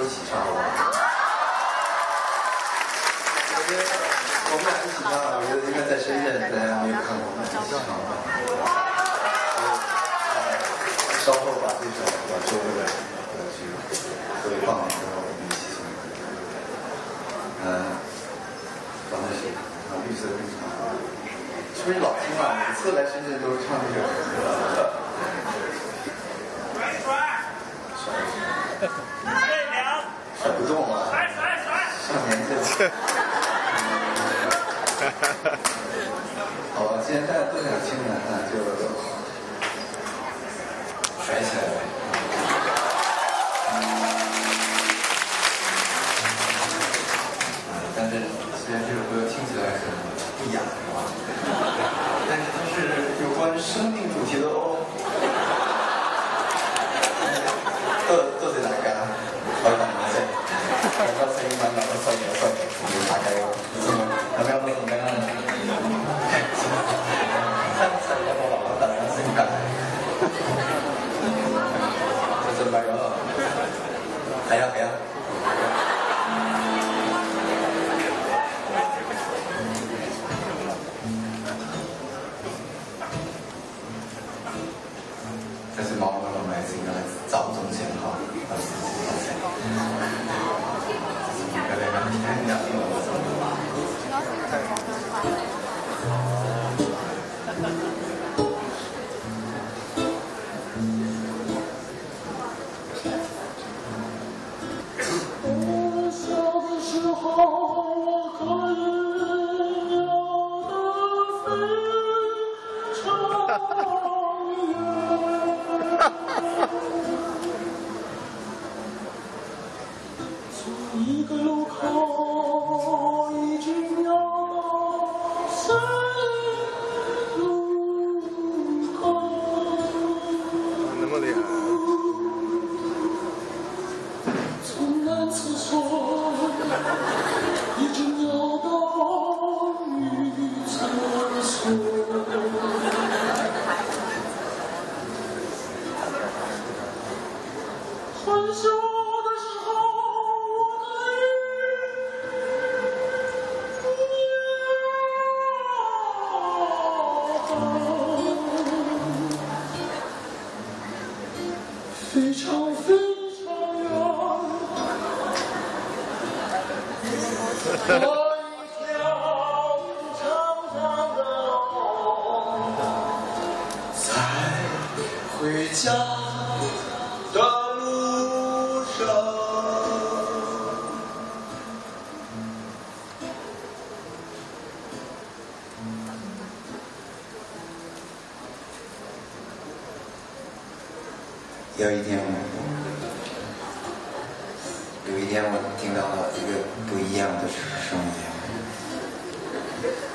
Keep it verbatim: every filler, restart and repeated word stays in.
一起唱好不好？我觉得我们俩一起唱，我觉得应该在深圳大家没有看过，我们一起唱好不好？稍后把这首我收回来，我去会放的时候我们一起唱。嗯，放的是啊绿色冰茶，是不是老听啊？每次来深圳都唱这首歌。甩不动啊！上年纪了。好吧，既然大家都想听呢，那就甩起来呗。但是虽然这首歌听起来很不雅，是吧？但是它是有关生命主题的哦。多多謝大家，開心嘅啫。大家聲音留得衰嘅衰，要大家要咁樣你咁樣，真係有冇留得突然性格？其實唔係喎，係啊係啊。這是貓貓的買進來早中前後，二十四塊錢。這是每個人天天的。我小的時候，我可以鳥得飛長遠。从一个路口一直鸟到三路口。那么厉害！从男厕所一直鸟到女厕所。很小的时候，我可以飞常非常远，可以跳长长的在回家的路上。有一天，有一天我听到了一个不一样的声音。